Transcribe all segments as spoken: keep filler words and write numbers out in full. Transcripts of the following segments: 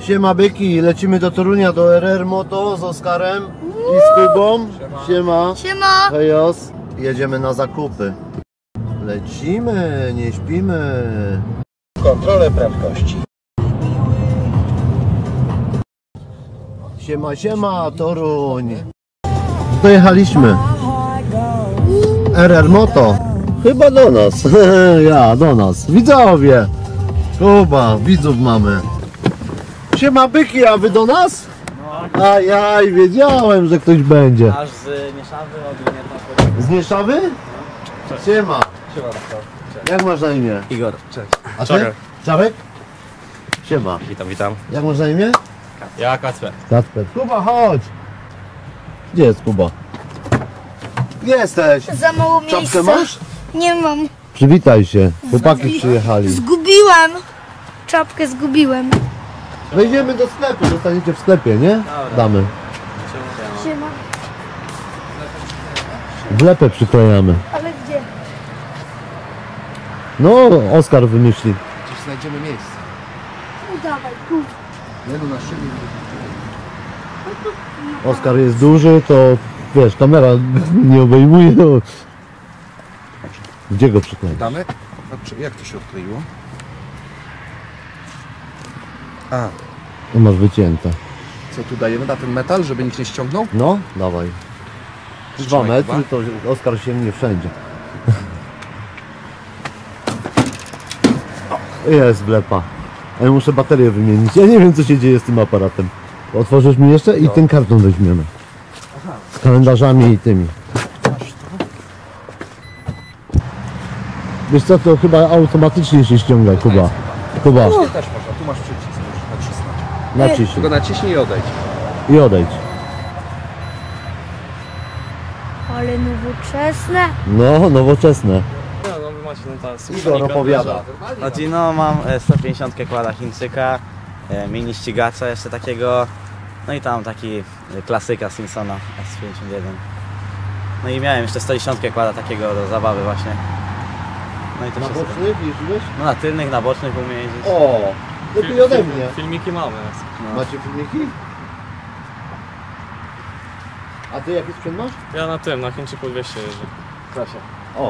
Siema byki, lecimy do Torunia, do R R Moto z Oskarem i z Kubą. Siema. Siema. Hejos. Jedziemy na zakupy. Lecimy, nie śpimy. Kontrolę prędkości. Siema, siema, Toruń. Dojechaliśmy. R R Moto. Chyba do nas. Ja, do nas. Widzowie. Kuba, widzów mamy. Siema byki, a wy do nas? No. Ajaj, wiedziałem, że ktoś będzie. Aż z Nieszawy od Nieszawy. Z Nieszawy? No. Siema. Siema. Jak masz na imię? Igor. Cześć. A ty? Czarek? Siema. Witam, witam. Jak masz na imię? Ja Kacper. Kacper. Kuba, chodź. Gdzie jest Kuba? Gdzie jesteś? Za mało miejsca. Czapkę masz? Nie mam. Przywitaj się. Chłopaki przyjechali. Zgubiłem. Czapkę zgubiłem. Wejdziemy do sklepu, zostaniecie w sklepie, nie? Dobra. Damy. Siema. Wlepę przyklejamy. Ale gdzie? No, Oskar wymyśli. Gdzieś znajdziemy miejsce. Udawaj, tu. Nie no, na szybie. Oskar jest duży, to wiesz, kamera nie obejmuje. No. Gdzie go przykleić? Damy? Jak to się odkleiło? A, No masz wycięte. co tu dajemy na ten metal, żeby nikt nie ściągnął? No, dawaj. Dwa Trzymaj, metry, to Oskar sięgnie wszędzie. Jest wlepa. A ja muszę baterię wymienić. Ja nie wiem, co się dzieje z tym aparatem. Otworzysz mi jeszcze i ten karton weźmiemy. Z kalendarzami i tymi. Wiesz co, to chyba automatycznie się ściąga, Kuba. Kuba, Nie, też można. Tu masz przycisk, możesz nacisnąć. naciśnij Tylko naciśnij i odejdź. i odejdź. Ale nowoczesne. No, nowoczesne. No, no wy macie no ta Igor opowiada. Znaczy no mam e, sto pięćdziesiąt kłada Chińczyka, e, mini ścigacza jeszcze takiego, no i tam taki e, klasyka Simpsona S pięćdziesiąt jeden. No i miałem jeszcze sto dziesięć kłada takiego do zabawy właśnie. No i to Na wszystko. bocznych jeździłeś? No na tylnych, na bocznych umiem jeździć. O, lepiej ode mnie. Filmiki mamy. No. Macie filmiki? A ty jaki sprzęt masz? Ja na tym, na Chińczyku dwieście jeżdżę. Proszę. O.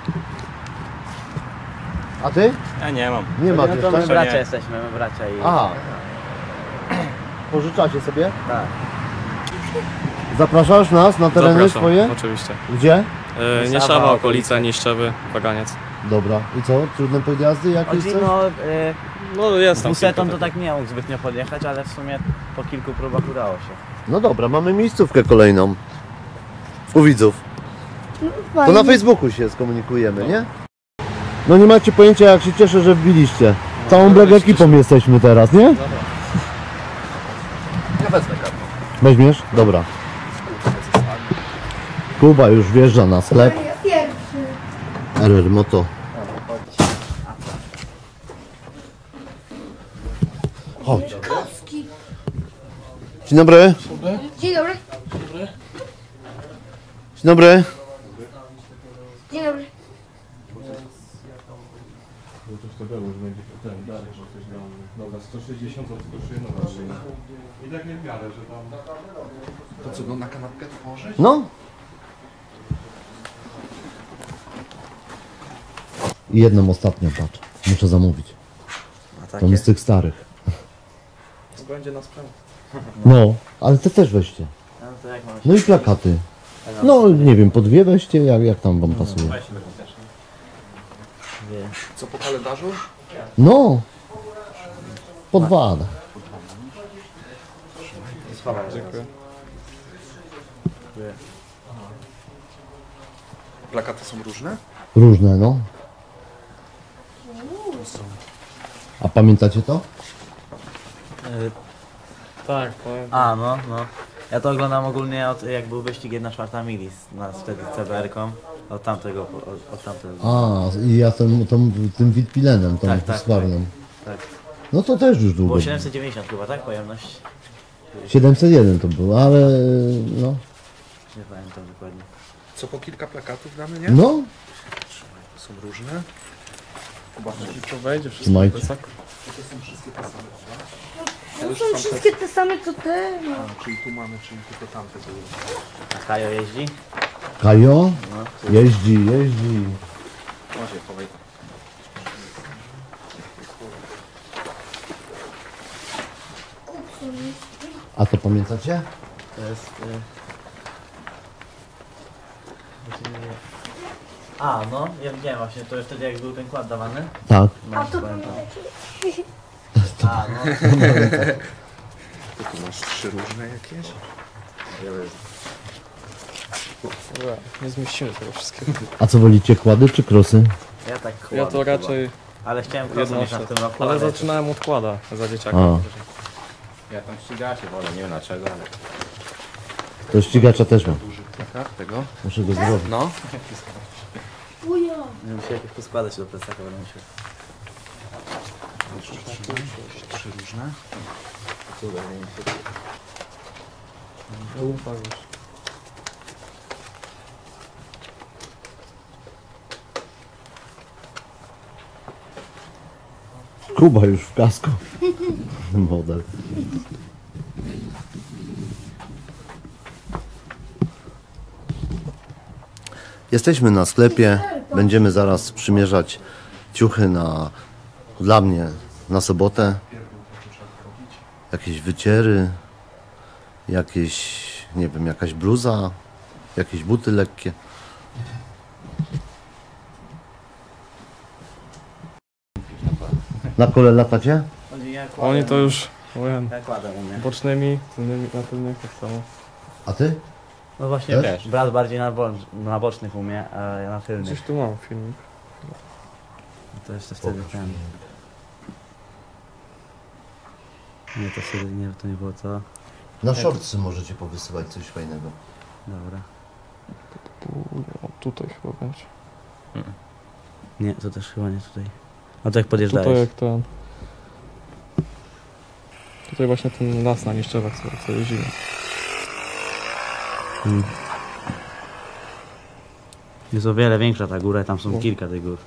A ty? Ja nie mam. Nie masz No to my jeszcze? bracia nie. jesteśmy, my bracia i... Aha. Pożyczacie sobie? Tak. Zapraszasz nas na tereny Zapraszam, swoje? oczywiście. Gdzie? E, Nieszawa, Nieszawa, okolice. okolice, Niszczewy, Baganiec. Dobra. I co? Trudne podjazdy jakieś Chodzi, coś? no, e, No jest tam dwusetą kilka to tak nie mógł zbytnio podjechać, ale w sumie po kilku próbach udało się. No dobra, mamy miejscówkę kolejną. U widzów. To Fajnie. na Facebooku się skomunikujemy, nie? No nie macie pojęcia, jak się cieszę, że wbiliście. Całą bleg ekipą jesteśmy teraz, nie? Ja wezmę kartę. Weźmiesz? Dobra. Kuba już wjeżdża na sklep. Ja pierwszy. R R Moto. Chodź. Kowski. Dzień dobry. Dzień dobry. Dzień dobry. Dzień dobry. Dobra, sto sześćdziesiąt kosztuje nowa szyja. I tak nie w miarę, że tam... To co, go na kanapkę położyć? No. I jedną ostatnią, patrz. Muszę zamówić. A To takie? jest z tych starych. To będzie na sprzęt. No, ale te też weźcie. No to jak mam się... No i plakaty. No nie wiem, po dwie weźcie, jak, jak tam wam pasuje. Wie. Co po kalendarzu? No. Po dwa. Dziękuję. Plakaty są różne? Różne, no. A pamiętacie to? Y, Tak, powiem. A, no, no. Ja to oglądam ogólnie od, jak był wyścig jedna czwarta mili z nas wtedy C B R-ką. Od tamtego, od, od tamtego. A, i ja tym, tym, tym Witpilenem, tą Tak, tak, Husqvarną. tak. No to też już długo. Było siedemset dziewięćdziesiąt chyba, tak? Pojemność? siedemset jeden to było, ale no. Nie pamiętam dokładnie. Co po kilka plakatów damy, nie? No, Są różne. To wejdzie wszystko Trzymajcie. w plecak. To są wszystkie te same. już są tam wszystkie te same co te. No. A, czyli tu mamy, czyli tylko tamte były. A Kajo jeździ? Kajo? No. Jeździ, jeździ. Może chowaj. A to pamiętacie? To jest... Y... A, no, ja wiem właśnie, to wtedy jak był ten kład dawany. Tak. No, A to pamiętam. pamiętacie? A, no. To tu masz trzy różne jakieś? Dobra, nie zmieścimy tego wszystkiego. A co wolicie, kłady czy krosy? Ja tak Ja kładę to chyba. raczej Ale chciałem krosem mieć na jednoczę. tym roku, Ale ale... zaczynałem od kłada za dzieciaka. A. Ja tam ścigacie wolę, nie wiem dlaczego, ale... To ścigacza też mam. Duży plakat tego? Muszę go zrobić. No. Uja. Nie muszę jakoś poskładać do plecaka, będę musiał. Jeszcze trzy, trzy różne. Ufa już. Kuba już w kasku. Model. Jesteśmy na sklepie. Będziemy zaraz przymierzać ciuchy na, dla mnie na sobotę. Jakieś wyciery, jakieś, nie wiem, jakaś bluza, jakieś buty lekkie. Na kole latacie? Ja kładę, Oni to już ojej, Ja kładę u mnie. bocznymi, tylnymi, na tylnych tak samo. A ty? No właśnie, Też? wiesz, brat bardziej na, bo na bocznych umie, a ja na tylnych. Gdzieś tu mam filmik. To jeszcze wtedy ten... Nie, to wtedy nie, to nie było to. Na shortsy możecie powysyłać coś fajnego. Dobra. O, tutaj chyba będzie. Nie, to też chyba nie tutaj. No to jak Tutaj podjeżdżałeś. jak ten... Tutaj właśnie ten las na Niszczewach, co, co jeździmy. Hmm. Jest o wiele większa ta góra, tam są No. kilka tych gór.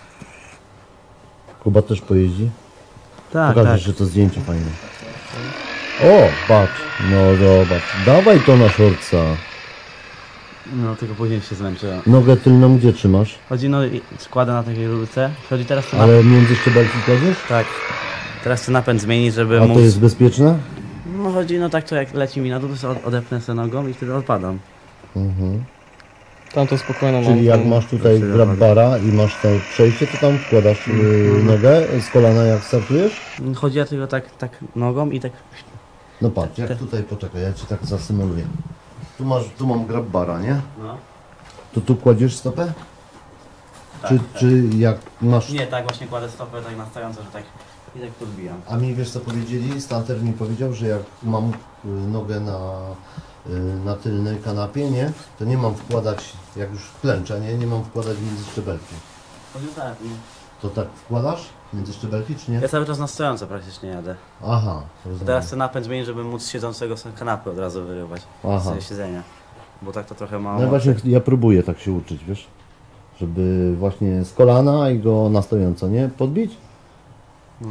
Kuba też pojeździ? Tak, Pokażesz, tak. że to zdjęcie fajne. O, patrz. No zobacz. Dawaj to na shortsa. No tylko później się zmęczyłem. Nogę tylną gdzie trzymasz? Chodzi, no i składa na takiej rurce. Chodzi teraz to na... Ale między szczebelki kładziesz? Tak. Teraz chcę napęd zmienić, żeby A móc... to jest bezpieczne? No chodzi, no tak to jak leci mi na dół, to sobie od- odepnę sobie nogą i wtedy odpadam. Mhm. Tam to spokojno mam. Czyli jak ten- masz tutaj Tyle grab ładnie. bara i masz to przejście, to tam wkładasz yy, nogę z kolana jak startujesz? Chodzi ja tylko tak, tak nogą i tak... No patrz, jak tutaj, poczekaj, ja ci tak zasymuluję. Tu masz, tu mam grab bara, nie? No. To tu kładziesz stopę? Tak, czy, tak. czy jak masz... Nie, tak właśnie kładę stopę tak nastawiająco, że tak i tak podbijam. A mi wiesz co powiedzieli? Stanter mi powiedział, że jak mam y, nogę na, y, na tylnej kanapie, nie? To nie mam wkładać, jak już klęczę, nie? Nie mam wkładać między szczebelki. Chodzi tak. no. To tak wkładasz między szczebelki, czy nie? Ja cały czas na stojąco praktycznie jadę. Aha, rozumiem. Teraz chcę napęd zmienić, żeby móc siedzącego z kanapy od razu wyrywać. Aha. Z siedzenia. Bo tak to trochę mało. No właśnie ja próbuję tak się uczyć, wiesz? Żeby właśnie z kolana i go na stojąco, nie? Podbić? No.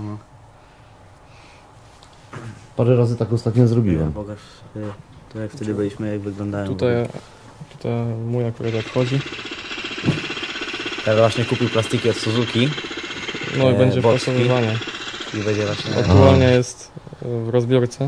Parę razy tak ostatnio zrobiłem. Pokaż, y, to jak wtedy byliśmy, jak wyglądają. Tutaj, tutaj mój akurat jak chodzi. Ja właśnie kupił plastiki od Suzuki No i E, będzie boczki. wpasowywanie. i będzie właśnie... Aktualnie jest w rozbiorce.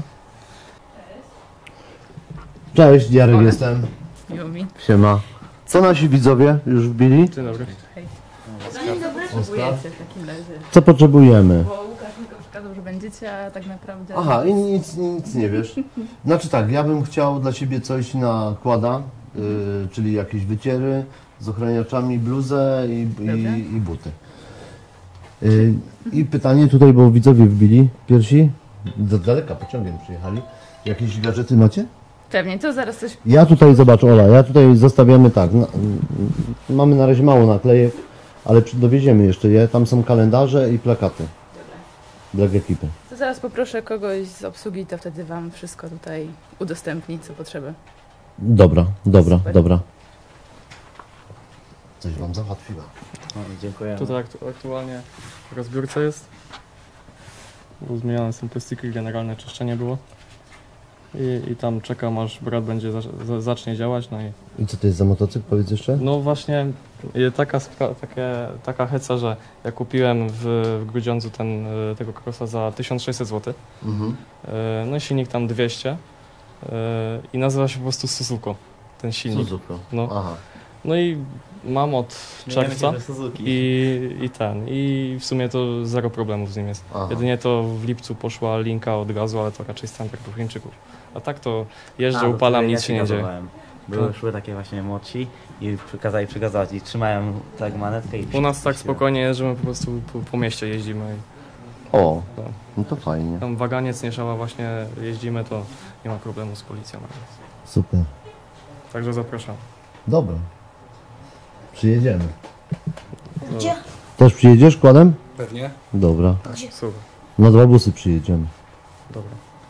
Cześć, Jarek jestem. Miło mi. Siema. Co nasi widzowie już wbili? Dzień dobry. Potrzebujecie w takim razie. Co potrzebujemy? Bo Łukasz mi to przekazał, że będziecie, a tak naprawdę... Aha, i nic, nic nie wiesz. Znaczy tak, ja bym chciał dla siebie coś na kłada, yy, czyli jakieś wyciery z ochraniaczami, bluzę i, Dobra. i, i buty. Yy, I pytanie tutaj, bo widzowie wbili pierwsi, do daleka pociągiem przyjechali. Jakieś gadżety macie? Pewnie, to zaraz coś... Ja tutaj, zobacz Ola, ja tutaj zostawiamy tak, na, mamy na razie mało naklejek, ale przy- dowieziemy jeszcze je, tam są kalendarze i plakaty dla ekipy. To zaraz poproszę kogoś z obsługi, to wtedy wam wszystko tutaj udostępni, co potrzeba. Dobra, dobra, Super. dobra. Coś wam załatwiła. No, dziękuję. Tutaj aktu- aktualnie w rozbiorce jest. bo zmieniane są plastiki, generalne czyszczenie było. I, i tam czekam, aż brat będzie za, za, zacznie działać. No i I co to jest za motocykl? Powiedz jeszcze. no właśnie y, taka, spra- takie, taka heca, że ja kupiłem w, w Grudziądzu ten, y, tego crossa za tysiąc sześćset złotych. Mhm. Y, no i silnik tam dwieście y, i nazywa się po prostu Suzuko, ten silnik. Suzuko. No. Aha. no i mam od czerwca Suzuki. i, i ten, i w sumie to zero problemów z nim jest. Aha. Jedynie to w lipcu poszła linka od gazu, ale to raczej standard u Chińczyków. A tak to jeżdżę, A, upalam, ja nic się nie dzieje. gazowałem. Były, Tak. szły takie właśnie młodsi i kazali przygazować i trzymałem tak manetkę i U nas tak spokojnie jeżdżymy, po prostu po, po mieście jeździmy. I O, No. no to fajnie. tam waganiec, Nieszała właśnie jeździmy, to nie ma problemu z policją. Super. Także zapraszam. Dobra. Przyjedziemy. Gdzie? Też przyjedziesz kładem? Pewnie. Dobra. Super. Na dwa busy przyjedziemy. Dobra.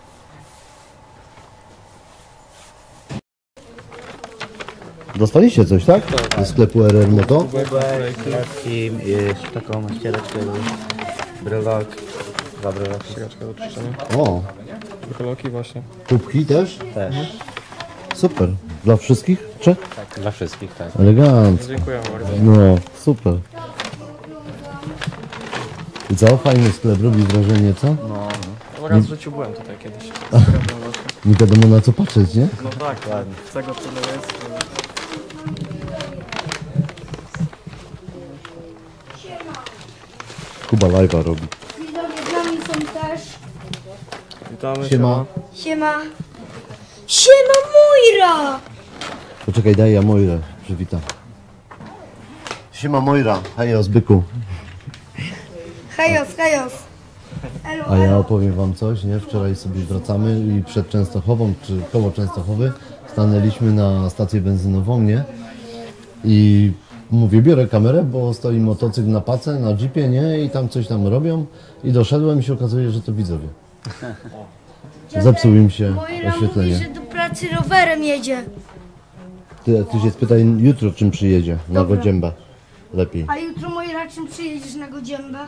Dostaliście coś, tak? Tak. Ze sklepu R R Moto? kubek, leki, jeszcze taką ściereczkę, brelok, dwa breloki Ściereczka do czyszczenia. O, Broloki właśnie. kubki też? też. Super. Dla wszystkich? Czy? Dla wszystkich, tak. Elegancko. Dziękuję bardzo. No, super. I co? Fajny sklep, robi wrażenie, co? No, Raz w życiu byłem tutaj kiedyś. Nie wiadomo na co patrzeć, nie? No tak, ładnie. Z tego tyle jest. Kuba live'a robi. Widzowie z nami są też. Witamy, Siema. Siema. Siema Mojra! Poczekaj, daj ja Mojrę przywitam. Siema Mojra, hejo z byku. Hejos, hejos. Elo, A ja elo. opowiem wam coś, nie? Wczoraj sobie wracamy i przed Częstochową, czy koło Częstochowy, stanęliśmy na stację benzynową, nie? I mówię, biorę kamerę, bo stoi motocykl na pace, na jeepie, nie? I tam coś tam robią. I doszedłem i się okazuje, że to widzowie. Zepsuł im się Mojra oświetlenie. mówi, że do pracy rowerem jedzie. Ty, ty się spytaj jutro, czym przyjedzie. Na Dobra. Godziębę. Lepiej. A jutro Mojra, czym przyjedziesz na Godziębę?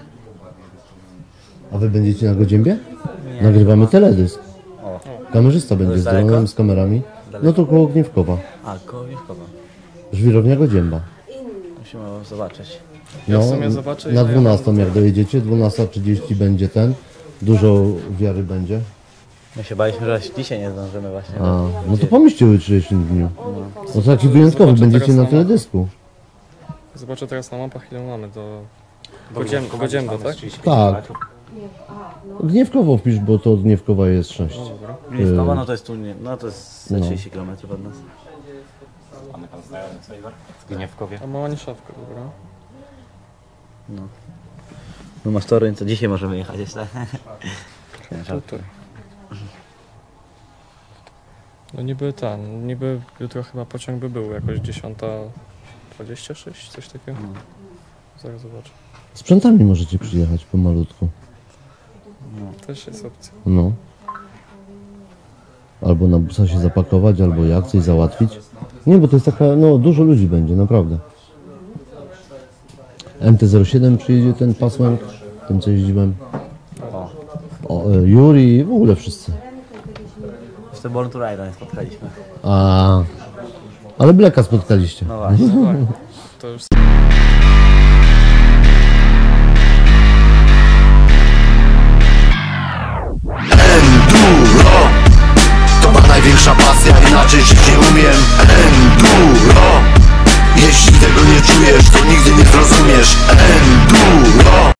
A wy będziecie na Godziębie? Nagrywamy teledysk. Kamerzysta będzie z daleko? dronem, z kamerami. No to koło Gniewkowa. a kołowikowa. Żwirownia Godzięba. Musimy zobaczyć. Ja w sumie zobaczę, na ile ja mam dwunastą jak dojedziecie, dwunasta trzydzieści będzie ten. Dużo wiary będzie. My się baliśmy, że dzisiaj nie zdążymy właśnie. A, no to pomyślcie o jutrzejszym dniu. No to taki wyjątkowy, Zobaczę będziecie teraz na na teledysku. Zobaczę teraz na mapach, ile mamy do Godziem, Godzięby, tak? Tak. Gniewkowo wpisz, bo to od Gniewkowa jest sześć. Gniewkowa, no to jest tu, nie, no to jest No. trzydzieści kilometrów od nas. Mamy tam znajomy co w Gniewkowie. A mała niszawka, dobra. No masz toruń, to dzisiaj możemy jechać jeszcze. Tutaj. No niby ten, niby jutro chyba pociąg by był jakoś dziesiąta dwadzieścia sześć, coś takiego. Zaraz zobaczę. Sprzętami możecie przyjechać pomalutku. Też jest opcja. No. Albo na busa się zapakować, albo jak coś załatwić. Nie, bo to jest taka, no dużo ludzi będzie, naprawdę. M T zero siedem przyjedzie ten pasłęk, ten co jeździłem. O, O, e, Juri, w ogóle wszyscy. jeszcze Born to Ride nie spotkaliśmy. A, ale Bleka spotkaliście. No właśnie. Tak, to już Enduro to ma największa pasja, inaczej żyć nie umiem.